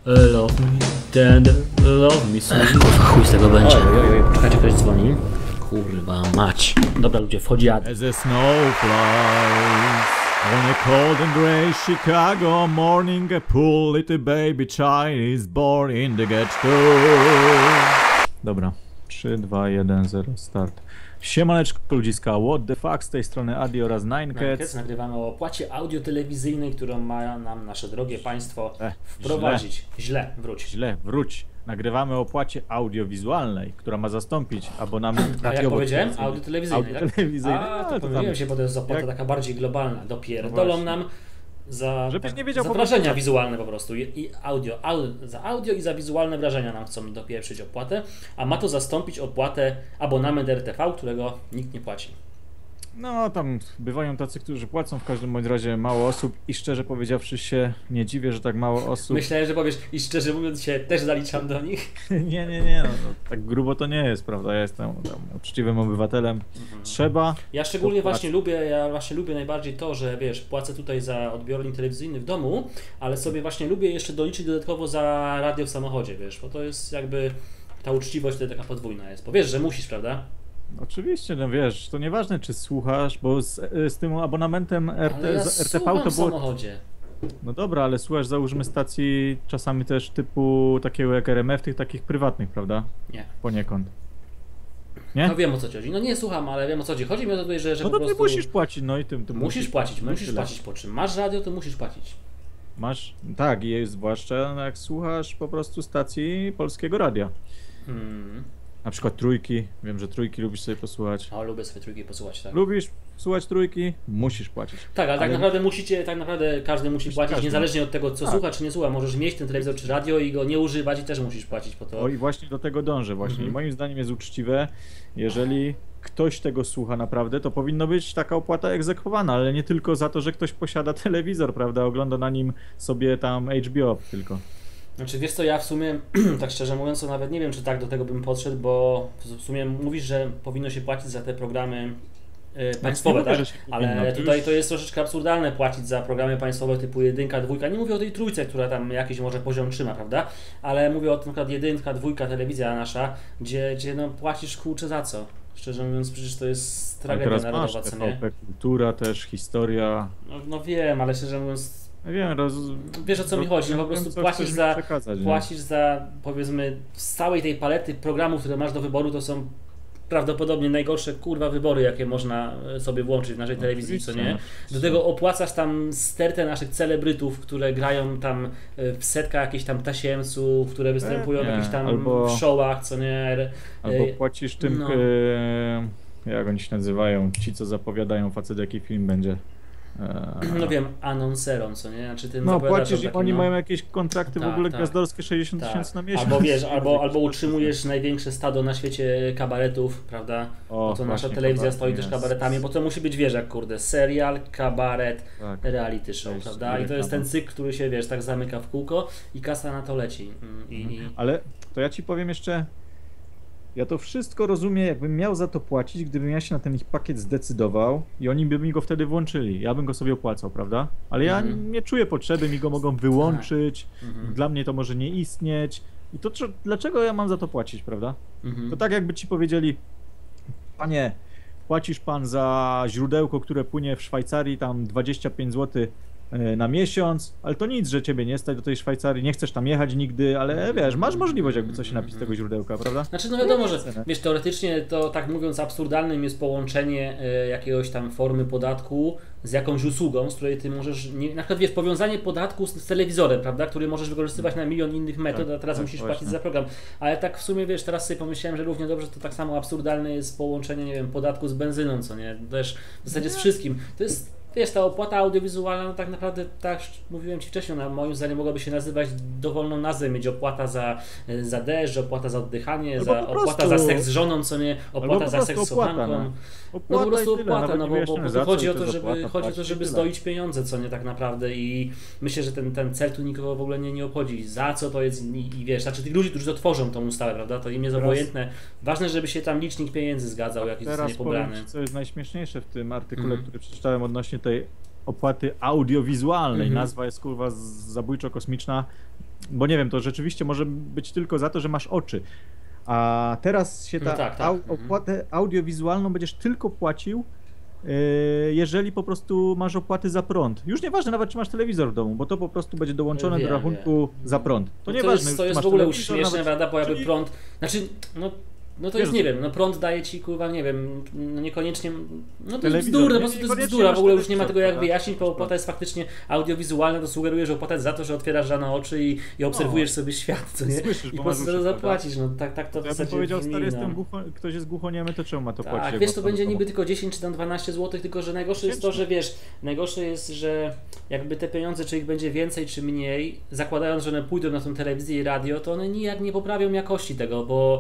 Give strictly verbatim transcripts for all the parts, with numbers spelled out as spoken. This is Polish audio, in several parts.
Love me tender, love me sweet. Kurwa, chuj z tego będzie. Oj, oj, oj, poczekajcie, ktoś dzwoni. Kurwa mać. Dobra ludzie, wchodzi Adi. As a snow flies on a cold and grey Chicago morning, a poor little baby child is born in the ghetto. Dobra, trzy, dwa, jeden, zero, start. Siemaneczko ludziska, what the fuck, z tej strony Adi oraz Ninecats. Nagrywamy o opłacie audio-telewizyjnej, którą ma nam nasze drogie państwo e, wprowadzić. Źle. źle, wróć. Źle, wróć. Nagrywamy o opłacie audiowizualnej, która ma zastąpić abonament. A jak powiedziałem? Audio-telewizyjnej, audio-telewizyjnej. Tak? A, to pomyliłem się, bo to jest opłata jak... taka bardziej globalna. Dopierdolą nam za, Żebyś tak, nie wiedział za po wrażenia prostu. wizualne po prostu i, i audio, audio, za audio i za wizualne wrażenia nam chcą dopieprzyć opłatę, a ma to zastąpić opłatę abonament R T V, którego nikt nie płaci. No tam bywają tacy, którzy płacą, w każdym bądź razie mało osób i szczerze powiedziawszy się nie dziwię, że tak mało osób. Myślałem, że powiesz i szczerze mówiąc się też zaliczam do nich. nie, nie, nie, no, no, tak grubo to nie jest, prawda, ja jestem tam, uczciwym obywatelem, mhm. Trzeba... Ja szczególnie właśnie lubię, ja właśnie lubię najbardziej to, że wiesz, płacę tutaj za odbiornik telewizyjny w domu, ale sobie właśnie lubię jeszcze doliczyć dodatkowo za radio w samochodzie, wiesz, bo to jest jakby ta uczciwość tutaj taka podwójna jest, bo wiesz, że musisz, prawda? Oczywiście, no wiesz, to nieważne czy słuchasz, bo z, z tym abonamentem R T, ja z R T V to było... w samochodzie. No dobra, ale słuchasz, załóżmy stacji czasami też typu takiego jak R M F, tych takich prywatnych, prawda? Nie. Poniekąd. Nie? No wiem o co ci chodzi. No nie słucham, ale wiem o co chodzi. Chodzi mi o to, że, że no po to prostu... ty musisz płacić, no i tym... tym musisz, musisz płacić, no musisz płacić po czym. Masz radio, to musisz płacić. Masz, tak, i zwłaszcza jak słuchasz po prostu stacji Polskiego Radia. Hmm. Na przykład trójki, wiem, że trójki lubisz sobie posłuchać. O, lubię sobie trójki posłuchać, tak. Lubisz słuchać trójki? Musisz płacić. Tak, ale, ale tak naprawdę musicie, tak naprawdę każdy musi płacić, każdy. Niezależnie od tego, co tak. słucha, czy nie słucha. Możesz mieć ten telewizor czy radio i go nie używać i też musisz płacić po to. O i właśnie do tego dążę właśnie. Mhm. I moim zdaniem jest uczciwe, jeżeli ktoś tego słucha naprawdę, to powinno być taka opłata egzekwowana, ale nie tylko za to, że ktoś posiada telewizor, prawda, ogląda na nim sobie tam H B O tylko. Znaczy wiesz co, ja w sumie, tak szczerze mówiąc, to nawet nie wiem, czy tak do tego bym podszedł, bo w sumie mówisz, że powinno się płacić za te programy y, państwowe, tak? Mówię, ale powinno, to tutaj już... to jest troszeczkę absurdalne płacić za programy państwowe typu jedynka, dwójka. Nie mówię o tej trójce, która tam jakiś może poziom trzyma, prawda? Ale mówię o tym, na przykład jedynka, dwójka, telewizja nasza, gdzie, gdzie no płacisz kurczę za co? Szczerze mówiąc, przecież to jest tragedia narodowa, co nie? Kultura też, historia. No, no wiem, ale szczerze mówiąc... Wiem, roz... Wiesz o co mi chodzi, no po prostu płacisz za, płacisz za, powiedzmy, z całej tej palety programów, które masz do wyboru, to są prawdopodobnie najgorsze kurwa wybory, jakie można sobie włączyć w naszej no, telewizji, co nie? Do tego opłacasz tam stertę naszych celebrytów, które grają tam w setkach jakichś tam tasiemców, które występują w jakichś tam albo, showach, co nie? Albo płacisz tym, no. e, jak oni się nazywają, ci co zapowiadają facet, jaki film będzie. No wiem, anonserom, co nie? Znaczy tym no płacisz, taki, oni no... mają jakieś kontrakty tak, w ogóle tak, gwiazdorskie sześćdziesiąt tysięcy tak. na miesiąc. Albo wiesz, albo, albo utrzymujesz największe stado na świecie kabaretów, prawda? O, bo to nasza telewizja stoi też kabaretami, bo to musi być, wiesz, jak kurde, serial, kabaret, tak. reality show, to prawda? I to jest ten cykl, który się, wiesz, tak zamyka w kółko i kasa na to leci. I, i... Ale to ja ci powiem jeszcze, ja to wszystko rozumiem, jakbym miał za to płacić, gdybym ja się na ten ich pakiet zdecydował i oni by mi go wtedy włączyli. Ja bym go sobie opłacał, prawda? Ale ja mhm. nie czuję potrzeby, mi go mogą wyłączyć, mhm. dla mnie to może nie istnieć. I to dlaczego ja mam za to płacić, prawda? Mhm. To tak jakby ci powiedzieli, panie, płacisz pan za źródełko, które płynie w Szwajcarii, tam dwadzieścia pięć złotych na miesiąc, ale to nic, że ciebie nie stać do tej Szwajcarii, nie chcesz tam jechać nigdy, ale wiesz, masz możliwość jakby coś napisać z tego źródełka, prawda? Znaczy no wiadomo, że wiesz, teoretycznie to tak mówiąc absurdalnym jest połączenie y, jakiegoś tam formy podatku z jakąś usługą, z której ty możesz, nie, na przykład wiesz, powiązanie podatku z, z telewizorem, prawda, który możesz wykorzystywać na milion innych metod, tak, a teraz tak, musisz właśnie. płacić za program. Ale tak w sumie wiesz, teraz sobie pomyślałem, że równie dobrze to tak samo absurdalne jest połączenie, nie wiem, podatku z benzyną, co nie, też w zasadzie z wszystkim. To jest Wiesz, ta opłata audiowizualna, no tak naprawdę, tak mówiłem Ci wcześniej, ona moim zdaniem mogłaby się nazywać dowolną nazwę, mieć opłata za, za deszcz, opłata za oddychanie, za, opłata za seks z żoną, co nie, opłata za seks z kochanką. No. no po prostu opłata, no bo, bo, bo chodzi o to, żeby, opłata, chodzi o to, żeby zdoić pieniądze, co nie tak naprawdę i myślę, że ten, ten cel tu nikogo w ogóle nie, nie obchodzi. Za co to jest i, i wiesz, znaczy tych ludzi, którzy to tworzą tą ustawę, prawda, to im jest teraz, obojętne. Ważne, żeby się tam licznik pieniędzy zgadzał, jaki zostanie pobrany. Teraz co jest najśmieszniejsze w tym artykule, mm. który przeczytałem odnośnie tej opłaty audiowizualnej, mm-hmm. nazwa jest kurwa zabójczo kosmiczna. bo nie wiem, to rzeczywiście może być tylko za to, że masz oczy. A teraz się ta no tak, tak. Au, opłatę audiowizualną będziesz tylko płacił, yy, jeżeli po prostu masz opłaty za prąd. Już nieważne nawet, czy masz telewizor w domu, bo to po prostu będzie dołączone wiem, do rachunku wiem. za prąd. To no nieważne, to jest, to już, jest w ogóle już śmieszne, prawda, bo jakby czyli... prąd, znaczy, no No to Wiesz, jest, nie wiem, no prąd daje ci, kurwa, nie wiem, no niekoniecznie, no to jest telewizor, bzdura, nie, po prostu to jest niekoniecznie bzdura, w masz ogóle już nie ma telewizor, tego jak prawda? wyjaśnić, bo opłata jest faktycznie audiowizualna, to sugeruje, że opłata jest za to, że otwierasz rano oczy i, i obserwujesz sobie świat, co nie? Słyszysz, I bo po masz prostu uszy, to zapłacisz, no tak, tak to w Ja bym zasadzie powiedział, brzmi, stary, no. jestem głucho, ktoś jest głuchoniemy, to czemu ma to płacić? Tak, wiesz, to będzie niby tylko dziesięć czy tam dwanaście złotych, tylko że najgorsze jest to, że wiesz, najgorsze jest, że jakby te pieniądze, czy ich będzie więcej, czy mniej, zakładając, że one pójdą na tą telewizję i radio, to one nijak nie poprawią jakości tego, bo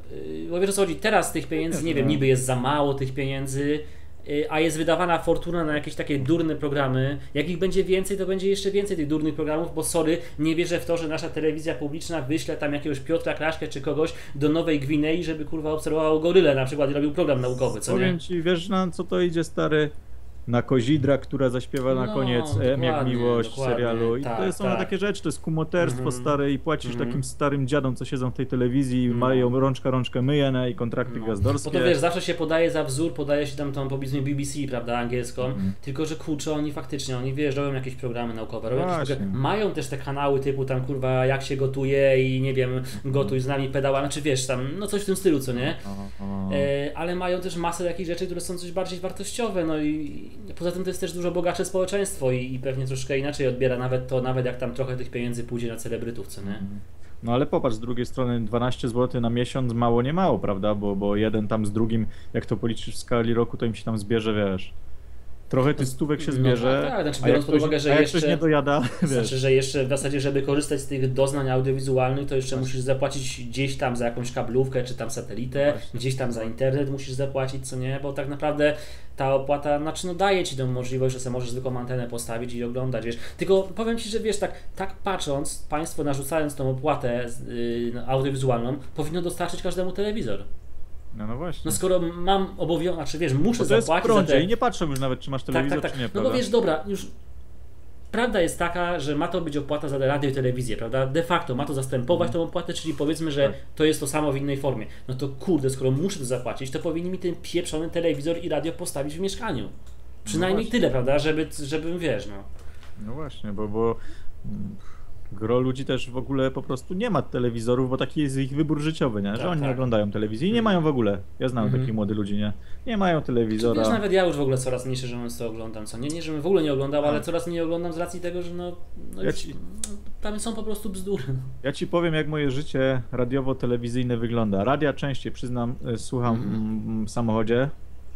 Bo wiesz o co chodzi, teraz tych pieniędzy, nie wiem, niby jest za mało tych pieniędzy, a jest wydawana fortuna na jakieś takie durne programy. Jak ich będzie więcej, to będzie jeszcze więcej tych durnych programów, bo sorry, nie wierzę w to, że nasza telewizja publiczna wyśle tam jakiegoś Piotra Kraszkę czy kogoś do Nowej Gwinei, żeby kurwa obserwował gorylę na przykład i robił program naukowy, co nie? Powiem ci, wiesz na co to idzie, stary? Na Kozidra, która zaśpiewa na No, koniec M jak dokładnie, miłość dokładnie, serialu. I tak, to są tak. takie rzeczy, to jest kumoterstwo Mhm. stare i płacisz Mhm. takim starym dziadom, co siedzą w tej telewizji i No. mają rączka rączkę myjene i kontrakty No. Bo gwiazdorskie. to wiesz, zawsze się podaje za wzór, podaje się tam tą powiedzmy B B C, prawda, angielską, Mhm. tylko że kurczę, oni faktycznie, oni wiesz, robią jakieś programy naukowe, robią jakieś Właśnie. programy, mają też te kanały typu tam kurwa jak się gotuje i nie wiem, gotuj z nami pedała, znaczy wiesz tam, no coś w tym stylu, co nie? O, o. E, ale mają też masę takich rzeczy, które są coś bardziej wartościowe, no i poza tym to jest też dużo bogatsze społeczeństwo i, i pewnie troszkę inaczej odbiera nawet to, nawet jak tam trochę tych pieniędzy pójdzie na celebrytów, co nie? No ale popatrz, z drugiej strony dwanaście złotych na miesiąc mało nie mało, prawda? Bo, bo jeden tam z drugim, jak to policzysz w skali roku, to im się tam zbierze, wiesz. Trochę tych stówek się No zbierze, tak, tak, znaczy a biorąc jak pod ktoś, uwagę, że a jak jeszcze- ktoś nie dojada, wiesz. Znaczy, że jeszcze w zasadzie, żeby korzystać z tych doznań audiowizualnych, to jeszcze musisz zapłacić gdzieś tam za jakąś kablówkę, czy tam satelitę, Właśnie. gdzieś tam za internet musisz zapłacić, co nie, bo tak naprawdę ta opłata, znaczy no daje ci tą możliwość, że sobie możesz zwykłą antenę postawić i oglądać, wiesz. Tylko powiem ci, że wiesz, tak, tak patrząc, państwo narzucając tą opłatę yy, audiowizualną, powinno dostarczyć każdemu telewizor. No, no właśnie. No skoro mam obowiązek, znaczy wiesz, muszę Bo to jest w zapłacić za prądzie te... i nie patrzę już nawet, czy masz Tak, telewizor, tak, tak. czy nie, No prawda? bo wiesz, dobra, już prawda jest taka, że ma to być opłata za radio i telewizję, prawda? De facto ma to zastępować tą opłatę, czyli powiedzmy, że Tak. to jest to samo w innej formie. No to kurde, skoro muszę to zapłacić, to powinni mi ten pieprzony telewizor i radio postawić w mieszkaniu. Przynajmniej właśnie. tyle, prawda? Żeby, żebym, wiesz, no. No właśnie, bo, bo mm, gro ludzi też w ogóle po prostu nie ma telewizorów, bo taki jest ich wybór życiowy, nie? Że Tak, oni nie tak. oglądają telewizji i nie Mhm. mają w ogóle. Ja znam Mhm. takich młodych ludzi, nie? Nie mają Czy telewizora. wiesz, nawet ja już w ogóle coraz mniej szczerze mówiąc to oglądam, co nie? Nie, żebym w ogóle nie oglądał, ale A. coraz mniej oglądam z racji tego, że no, no Ja już, ci- no, tam są po prostu bzdury. no. Ja ci powiem, jak moje życie radiowo-telewizyjne wygląda. Radia częściej, przyznam, y, słucham Mhm. mm, w samochodzie.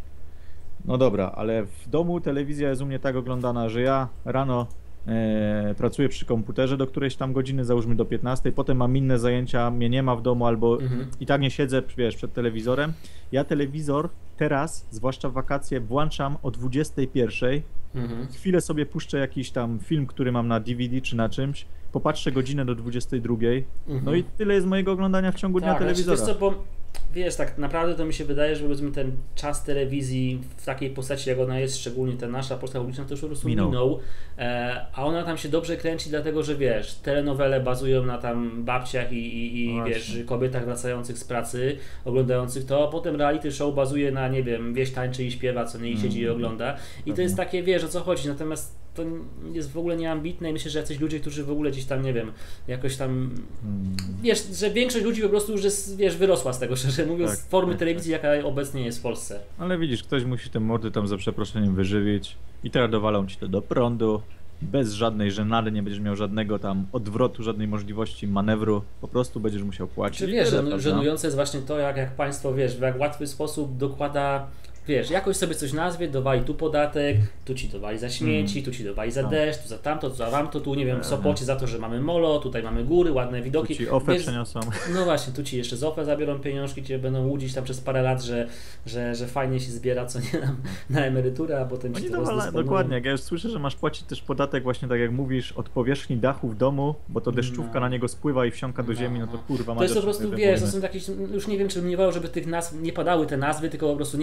No dobra, ale w domu telewizja jest u mnie tak oglądana, że ja rano e, pracuję przy komputerze do którejś tam godziny, załóżmy do piętnastej, potem mam inne zajęcia, mnie nie ma w domu albo Mhm. i tak nie siedzę, wiesz, przed telewizorem. Ja telewizor teraz, zwłaszcza w wakacje, włączam o dwudziestej pierwszej. Mhm. Chwilę sobie puszczę jakiś tam film, który mam na D V D czy na czymś, popatrzę godzinę do dwudziestej drugiej. Mhm. No i tyle jest mojego oglądania w ciągu dnia Tak, telewizora. Znaczy, wiesz co, bo wiesz, tak naprawdę to mi się wydaje, że powiedzmy ten czas telewizji w takiej postaci, jak ona jest, szczególnie ta nasza polska publiczna, to już po prostu Minął. minął. E, a ona tam się dobrze kręci, dlatego że wiesz, telenowele bazują na tam babciach i, i, i No wiesz, właśnie. kobietach wracających z pracy, oglądających to, a potem reality show bazuje na, nie wiem, wieś tańczy i śpiewa, co nie i siedzi i Mhm. ogląda. I to jest takie, wiesz, o co chodzi, natomiast to jest w ogóle nieambitne i myślę, że jacyś ludzie, którzy w ogóle gdzieś tam, nie wiem, jakoś tam Hmm. wiesz, że większość ludzi po prostu już jest, wiesz, wyrosła z tego, szczerze mówiąc, Tak, z formy tak, telewizji, jaka obecnie jest w Polsce. Ale widzisz, ktoś musi te mordy tam za przeproszeniem wyżywić i teraz dowalą ci to do prądu, bez żadnej żenady, nie będziesz miał żadnego tam odwrotu, żadnej możliwości manewru, po prostu będziesz musiał płacić. Czy i wiesz, tyle, żenu- prawda? żenujące jest właśnie to, jak, jak państwo, wiesz, w jak łatwy sposób dokłada, wiesz, jakoś sobie coś nazwie, dowali tu podatek, tu ci dowali za śmieci, Mm. tu ci dowali za Tak. deszcz, tu za tamto, tu za tamto, tu nie wiem, w Tak. Sopocie za to, że mamy molo, tutaj mamy góry, ładne Tu widoki. ci ofę Wiesz, przeniosą. no właśnie, tu ci jeszcze z O F E zabiorą pieniążki, cię będą łudzić tam przez parę lat, że, że, że fajnie się zbiera, co nie, na, na emeryturę, a potem ci Oni to dowala, rozdysponują. dokładnie, jak ja już słyszę, że masz płacić też podatek właśnie tak jak mówisz, od powierzchni dachu w domu, bo to deszczówka No. na niego spływa i wsiąka do No, ziemi, no to no. kurwa To jest po Mazur, prostu, te wiesz, to wojny. są jakieś, już nie wiem, czy bym nie wolał, żeby tych nazw nie padały te nazwy, tylko po prostu, nie wiem, jeden ogólny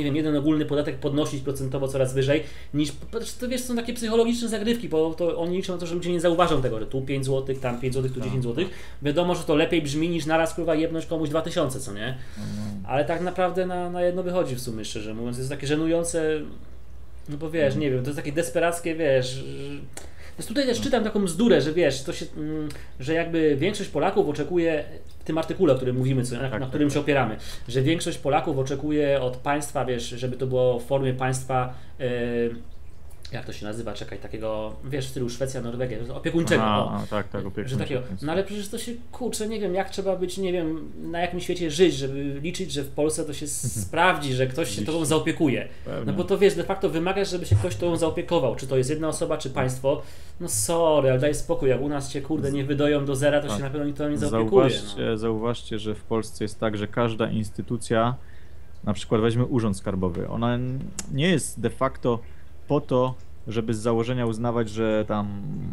ogólny podatek podnosić procentowo coraz wyżej, niż, to wiesz, są takie psychologiczne zagrywki, bo to oni liczą na to, że ludzie nie zauważą tego, że tu pięć złotych, tam pięć złotych, tu dziesięć złotych. Wiadomo, że to lepiej brzmi niż naraz kurwa jebnąć komuś dwa tysiące, co nie? Ale tak naprawdę na, na jedno wychodzi w sumie, szczerze mówiąc, jest takie żenujące, no bo wiesz, nie wiem, to jest takie desperackie, wiesz... Więc tutaj też czytam taką bzdurę, że wiesz, to się, że jakby większość Polaków oczekuje, w tym artykule, o którym mówimy, co, na, tak, na którym tak, się opieramy, że większość Polaków oczekuje od państwa, wiesz, żeby to było w formie państwa, yy, jak to się nazywa, czekaj, takiego, wiesz, w stylu Szwecja, Norwegia, opiekuńczego. A, o, a, tak, tak, opiekuńczego. Że takiego, no ale przecież to się, kurczę, nie wiem, jak trzeba być, nie wiem, na jakim świecie żyć, żeby liczyć, że w Polsce to się sprawdzi, że ktoś się tobą zaopiekuje. Pewnie. No bo to wiesz, de facto wymagasz, żeby się ktoś tobą zaopiekował, czy to jest jedna osoba, czy państwo. No sorry, ale daj spokój, jak u nas cię, kurde, nie wydoją do zera, to tak. się na pewno nikt to nie zaopiekuje. Zauważcie, no. zauważcie, że w Polsce jest tak, że każda instytucja, na przykład weźmy Urząd Skarbowy, ona nie jest de facto po to, żeby z założenia uznawać, że tam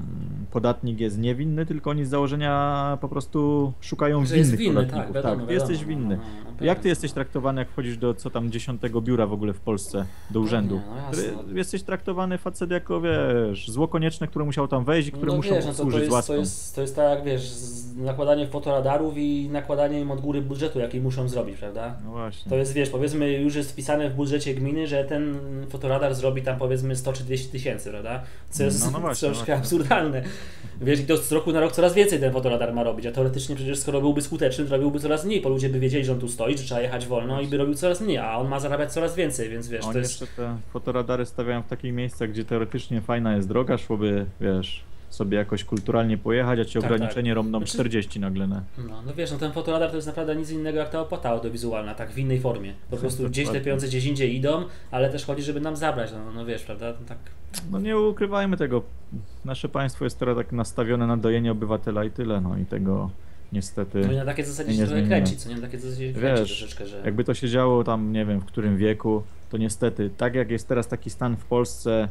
podatnik jest niewinny, tylko oni z założenia po prostu szukają że winnych jest winny, podatników. tak, wiadomo, tak, ty wiadomo, jesteś winny. No, no, no, Jak ty jesteś traktowany, jak wchodzisz do co tam dziesiątego biura w ogóle w Polsce, do urzędu? Nie, no jasne. Który jesteś traktowany facet jako, wiesz, zło konieczne, które musiał tam wejść i które no muszą wiesz, no to, to, służyć z jest, łaską. to, jest, to jest tak jak wiesz, z- nakładanie fotoradarów i nakładanie im od góry budżetu, jaki muszą zrobić, prawda? No właśnie. To jest, wiesz, powiedzmy już jest wpisane w budżecie gminy, że ten fotoradar zrobi tam powiedzmy sto czy dwieście tysięcy, prawda? Co jest No, no właśnie, troszkę właśnie. absurdalne. Wiesz, i to z roku na rok coraz więcej ten fotoradar ma robić, a teoretycznie przecież skoro byłby skuteczny, to robiłby coraz mniej, bo ludzie by wiedzieli, że on tu stoi, że trzeba jechać wolno i by robił coraz mniej, a on ma zarabiać coraz więcej, więc wiesz, Oni to jest... jeszcze te fotoradary stawiają w takich miejscach, gdzie teoretycznie fajna jest droga, szłoby, wiesz, sobie jakoś kulturalnie pojechać, a ci Tak, ograniczenie tak. romną Znaczy- czterdzieści nagle, ne? No, no wiesz, no ten fotoradar to jest naprawdę nic innego jak ta opłata audiowizualna, tak w innej formie. Po prostu gdzieś te Dokładnie. pieniądze gdzieś indziej idą, ale też chodzi, żeby nam zabrać, no, no wiesz, prawda, no tak. No nie ukrywajmy tego, nasze państwo jest teraz tak nastawione na dojenie obywatela i tyle, no i tego niestety... No i na takiej zasadzie nie się trochę zmienimy. kręci, co nie? Na takiej zasadzie się kręci Wiesz, troszeczkę, że... jakby to się działo tam, nie wiem, w którym wieku, to niestety, tak jak jest teraz taki stan w Polsce,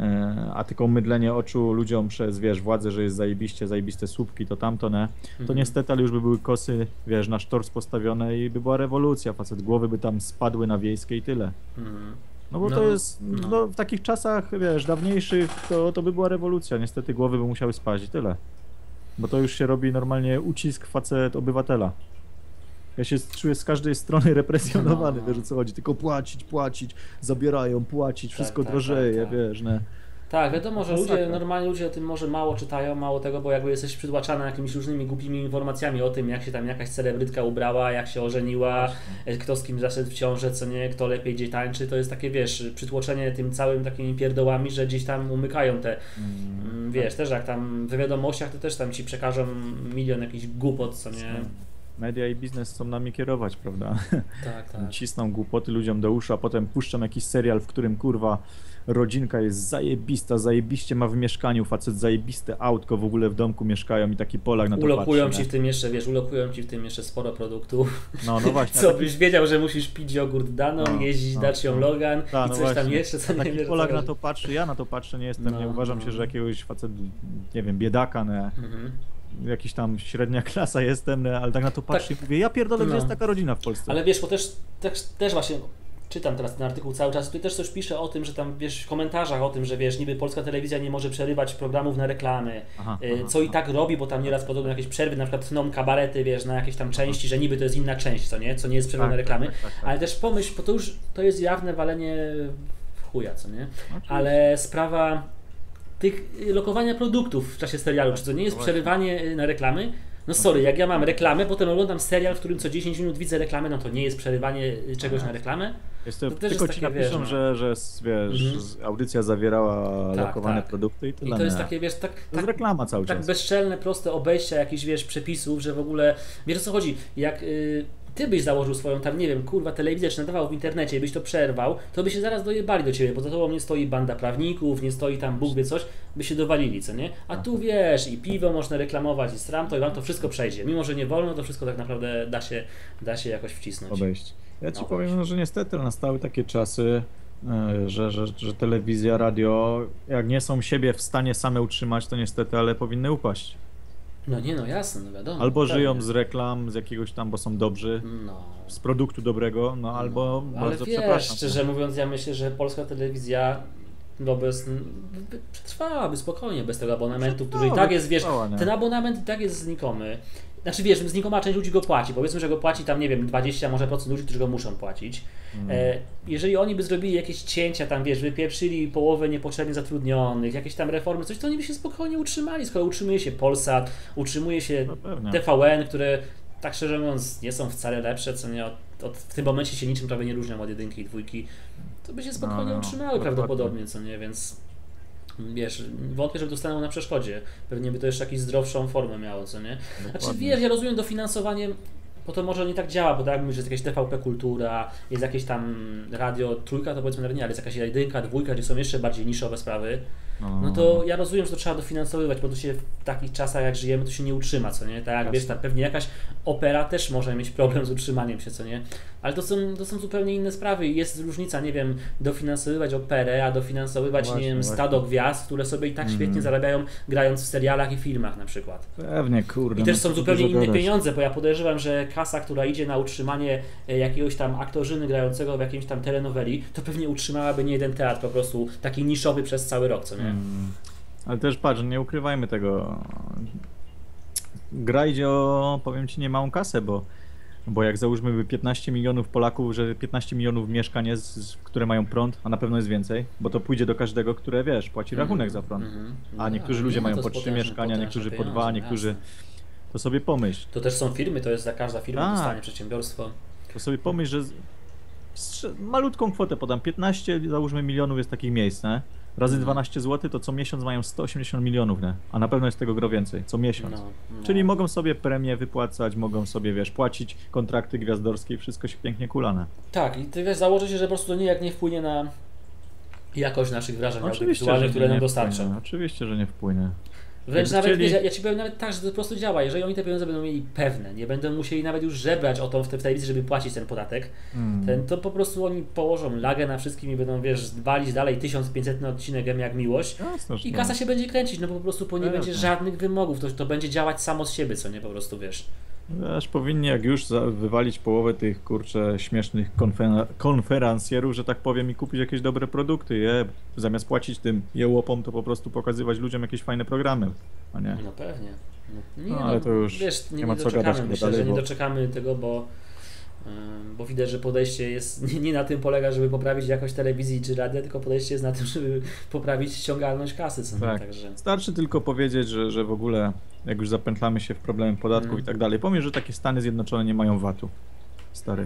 e, a tylko mydlenie oczu ludziom przez, wiesz, władzę, że jest zajebiście, zajebiste słupki, to tamto, ne, to Mhm. niestety, ale już by były kosy, wiesz, na sztorc postawione i by była rewolucja, facet, głowy by tam spadły na wiejskie i tyle. Mhm. No bo No, to jest, no. no w takich czasach, wiesz, dawniejszych, to, to by była rewolucja, niestety głowy by musiały spaść i tyle. Bo to już się robi normalnie ucisk facet obywatela. Ja się czuję z każdej strony represjonowany, No. wiesz o co chodzi, tylko płacić, płacić, zabierają, płacić, wszystko tak, drożeje, tak, tak. wiesz, nie. Tak, wiadomo, że Masakra. ludzie, normalni ludzie o tym może mało czytają, mało tego, bo jakby jesteś przytłaczany jakimiś różnymi głupimi informacjami o tym, jak się tam jakaś celebrytka ubrała, jak się ożeniła, kto z kim zaszedł w ciążę, co nie, kto lepiej gdzie tańczy, to jest takie, wiesz, przytłoczenie tym całym takimi pierdołami, że gdzieś tam umykają te, mm, wiesz, też jak tam w wiadomościach, to też tam ci przekażą milion jakichś głupot, co nie. Media i biznes chcą nami kierować, prawda? Tak, tak. Cisną głupoty ludziom do uszu, a potem puszczam jakiś serial, w którym kurwa rodzinka jest zajebista, zajebiście ma w mieszkaniu, facet zajebiste autko, w ogóle w domku mieszkają i taki Polak na to Ulokują patrzy. ci nie? w tym jeszcze, wiesz, ulokują ci w tym jeszcze sporo produktów. No, no właśnie. Co taki, byś wiedział, że musisz pić jogurt Danon, No, jeździć no, Dacią no. Logan Ta, i no coś tam właśnie. jeszcze, co nie taki wiesz. o co Polak na chodzi. to patrzy, ja na to patrzę, nie jestem, No, nie uważam no. się, że jakiegoś facet, nie wiem, biedaka, nie, Mhm. jakiś tam średnia klasa jestem, nie, ale tak na to patrzę i mówię, ja pierdolę, No. gdzie jest taka rodzina w Polsce. Ale wiesz, bo też, też, też właśnie czytam teraz ten artykuł cały czas, tutaj też coś pisze o tym, że tam wiesz w komentarzach o tym, że wiesz, niby polska telewizja nie może przerywać programów na reklamy, Aha, y, aha, co i aha. tak robi, bo tam nieraz podobno jakieś przerwy, na przykład tną kabarety, wiesz, na jakieś tam części, że niby to jest inna część, co nie, co nie jest przerwa Tak, na reklamy, tak, tak, tak. ale też pomyśl, bo to już, to jest jawne walenie w chuja, co nie, Oczywiście. ale sprawa tych y, lokowania produktów w czasie serialu, czy to nie jest No właśnie. przerywanie y, na reklamy? No sorry, jak ja mam reklamę, potem oglądam serial, w którym co dziesięć minut widzę reklamę, no to nie jest przerywanie y, czegoś na reklamę? Jest to, to też tylko jest ci takie, napiszą, wiesz, no. że, że s- wiesz, Mhm. z- audycja zawierała Tak, lokowane tak. produkty i tyle. I to jest nie. takie, wiesz, tak, To jest tak, reklama cały tak czas. bezczelne, proste obejścia jakichś, wiesz, przepisów, że w ogóle, wiesz o co chodzi, jak y, ty byś założył swoją tam, nie wiem, kurwa, telewizję, czy nadawał w internecie i byś to przerwał, to by się zaraz dojebali do ciebie, bo za tobą nie stoi banda prawników, nie stoi tam Bóg wie coś, by się dowalili, co nie? A tu wiesz, i piwo można reklamować, i stram, to i wam to wszystko przejdzie. Mimo, że nie wolno, to wszystko tak naprawdę da się, da się jakoś wcisnąć. Obejść. Ja ci No powiem, właśnie. że niestety nastały takie czasy, e, że, że, że telewizja, radio, jak nie są siebie w stanie same utrzymać, to niestety, ale powinny upaść. No nie, no jasne, no wiadomo. Albo pewnie. żyją z reklam, z jakiegoś tam, bo są dobrzy, No. z produktu dobrego, no albo No, ale bardzo wiesz, przepraszam. szczerze mówiąc, ja myślę, że polska telewizja wobec przetrwałaby spokojnie bez tego abonamentu, który i tak jest, wiesz, Przetrwała, nie? ten abonament i tak jest znikomy. Znaczy wiesz, znikoma część ludzi go płaci, powiedzmy, że go płaci tam, nie wiem, dwadzieścia może procent ludzi, którzy go muszą płacić. Mm. E, jeżeli oni by zrobili jakieś cięcia tam, wiesz, wypieprzyli połowę niepotrzebnie zatrudnionych, jakieś tam reformy, coś, to oni by się spokojnie utrzymali, skoro utrzymuje się Polsat, utrzymuje się No pewnie. T V N, które tak szczerze mówiąc nie są wcale lepsze, co nie, od, od, w tym momencie się niczym prawie nie różnią od jedynki i dwójki, to by się spokojnie No, no, utrzymały dokładnie. prawdopodobnie, co nie, więc wiesz, wątpię, że dostaną na przeszkodzie. Pewnie by to jeszcze jakąś zdrowszą formę miało, co nie? Znaczy Dokładnie. wiesz, ja rozumiem dofinansowanie, bo to może nie tak działa, bo tak jak mówisz, że jest jakieś T V P Kultura, jest jakieś tam radio trójka, to powiedzmy nawet nie, ale jest jakaś jedynka, dwójka, gdzie są jeszcze bardziej niszowe sprawy. No to ja rozumiem, że to trzeba dofinansowywać, bo to się w takich czasach jak żyjemy, to się nie utrzyma, co nie? Tak jak wiesz, tam pewnie jakaś opera też może mieć problem z utrzymaniem się, co nie? Ale to są, to są zupełnie inne sprawy i jest różnica, nie wiem, dofinansowywać operę, a dofinansowywać, Właśnie, nie wiem, właśnie. stado gwiazd, które sobie i tak Mhm. świetnie zarabiają grając w serialach i filmach na przykład. Pewnie, kurde. I też no są co zupełnie dużo inne gadać. pieniądze, bo ja podejrzewam, że kasa, która idzie na utrzymanie e, jakiegoś tam aktorzyny grającego w jakiejś tam telenoweli, to pewnie utrzymałaby nie jeden teatr po prostu taki niszowy przez cały rok, co nie? Mm. Ale też patrz, nie ukrywajmy tego. Gra idzie o, powiem ci, nie małą kasę, bo, bo jak załóżmy by piętnaście milionów Polaków, że piętnaście milionów mieszkań jest, z- które mają prąd, a na pewno jest więcej, bo to pójdzie do każdego, które wiesz, płaci rachunek za prąd. Mhm. A No niektórzy tak, ludzie no mają to po jest trzy potężne- mieszkania, potężne niektórzy po pieniądze, dwa, niektórzy... jasne. To sobie pomyśl, To też są firmy, to jest za każda firma Tak. dostanie przedsiębiorstwo. to sobie pomyśl, że z- strze- malutką kwotę podam, piętnaście załóżmy milionów jest takich miejsc, nie? Razy Mhm. dwanaście złotych to co miesiąc mają sto osiemdziesiąt milionów, nie? A na pewno jest tego gro więcej, co miesiąc. No, no. Czyli mogą sobie premie wypłacać, mogą sobie, wiesz, płacić kontrakty gwiazdorskie i wszystko się pięknie kulane. Tak, i ty wiesz, założę się, że po prostu to nijak nie wpłynie na jakość naszych wrażeń audiowizualnych, które nie nam dostarczą. wpłynie. Oczywiście, że nie wpłynie. Wręcz Jakby nawet, chcieli- wiesz, ja, ja ci powiem nawet tak, że to po prostu działa. Jeżeli oni te pieniądze będą mieli pewne, nie będą musieli nawet już żebrać o to w, te, w telewizji, żeby płacić ten podatek, Hmm. ten, to po prostu oni położą lagę na wszystkim i będą, wiesz, walić dalej tysiąc pięćsetny odcinek M jak miłość Jasne, że i no. kasa się będzie kręcić, no bo po prostu po nie Pewnie. będzie żadnych wymogów, to, to będzie działać samo z siebie, co nie, po prostu, wiesz. Wiesz, powinni jak już za- wywalić połowę tych, kurczę, śmiesznych konfer- konferencjerów, że tak powiem, i kupić jakieś dobre produkty, je, zamiast płacić tym jełopom, to po prostu pokazywać ludziom jakieś fajne programy, a nie? No pewnie. No, nie, No, ale to już wiesz, nie, nie ma nie co doczekamy, gadać chyba myślę, dalej, że nie bo- doczekamy tego, bo, ym, bo widać, że podejście jest nie, nie na tym polega, żeby poprawić jakość telewizji czy radia, tylko podejście jest na tym, żeby poprawić ściągalność kasy, co nie? Tak. Także Starczy tylko powiedzieć, że, że w ogóle, jak już zapętlamy się w problemy podatków Mm. i tak dalej, pomyśl, że takie Stany Zjednoczone nie mają vatu. Stary.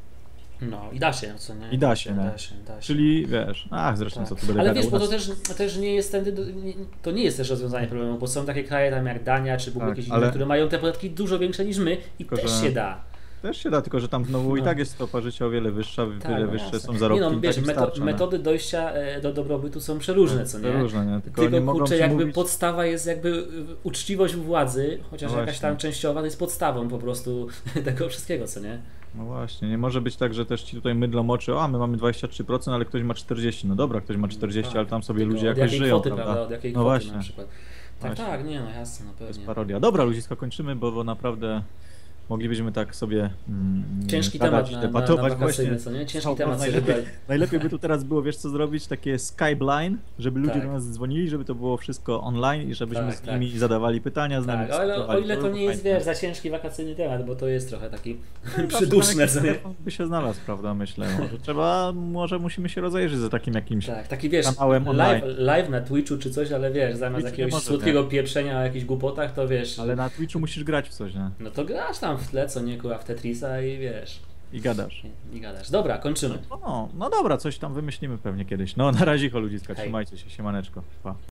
no i da się, co nie? I da się, da nie? się, da się. Czyli wiesz, ach, zresztą Tak. co tu będę Ale gadał, wiesz, u bo to nas- też, też nie jest tędy, do- nie, to nie jest też rozwiązanie problemu, bo są takie kraje tam jak Dania czy w ogóle Tak, jakieś ale- inne, które mają te podatki dużo większe niż my i Tylko, też że- się da. Też się da, tylko że tam znowu i No. tak jest stopa życia o wiele wyższa, Tak, wiele no wyższe jasne. są zarobki. Nie no, i wiesz, tak im meto- starcza, nie? metody dojścia e, do dobrobytu są przeróżne, co nie? Różne, nie? Tylko, Tylko nie mogą kurczę, ci jakby mówić... podstawa jest jakby y, uczciwość u władzy, chociaż No jakaś tam właśnie. częściowa to jest podstawą po prostu tego wszystkiego, co nie? No właśnie, nie może być tak, że też ci tutaj mydlą oczy, a my mamy dwadzieścia trzy procent, ale ktoś ma czterdzieści procent. No dobra, ktoś ma czterdzieści, Tak. ale tam sobie Tylko ludzie od jakoś jakiej żyją, kwoty, prawda? Od jakiej No kwoty właśnie. na przykład. Tak, Właśnie. tak, nie no jasne, na To jest pewnie. parodia. Dobra, ludziska, kończymy, bo, bo naprawdę moglibyśmy tak sobie mm, Ciężki gadać, temat na, na, na debatować wakacyjny, właśnie. co nie? Ciężki No, temat sobie najlepiej, wybrać. najlepiej by tu teraz było, wiesz co zrobić, takie Skype-line, żeby ludzie Tak. do nas dzwonili, żeby to było wszystko online i żebyśmy Tak, z tak. nimi zadawali pytania, z nami Tak, ale o dyskutowali. ile to byłoby nie jest, fajne. wiesz, za ciężki wakacyjny temat, bo to jest trochę taki No, przyduszne, zawsze co tam nie? jakiś telefon by się znalazł, prawda, myślę. Może trzeba, może musimy się rozejrzeć za takim jakimś... Tak, taki wiesz, kanałem online. live, live na Twitchu czy coś, ale wiesz, zamiast Twitchu nie jakiegoś może, słodkiego pieprzenia o jakichś głupotach, to wiesz, Ale na Twitchu musisz grać w coś, nie? no to grasz tam w tle, co nie, kurwa, w Tetrisa i wiesz, I gadasz. i, i gadasz. Dobra, kończymy. No, no dobra, coś tam wymyślimy pewnie kiedyś. No na razie, ludziska, Hej. trzymajcie się, siemaneczko. Pa.